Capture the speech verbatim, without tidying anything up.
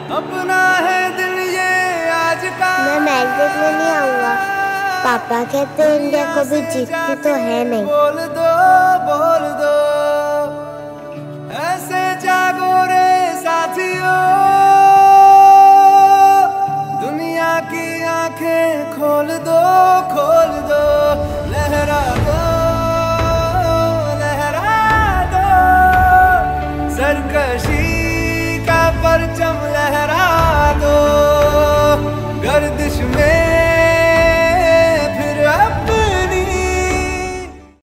अपना है दिल ये आज का। मैं मैच देखने नहीं आऊंगा। पापा कहते हैं इंडिया कभी जीतती तो है नहीं। बोल दो बोल दो ऐसे जागो रे साथियों, दुनिया की आंखें खोल दो खोल दो, लहरा दो।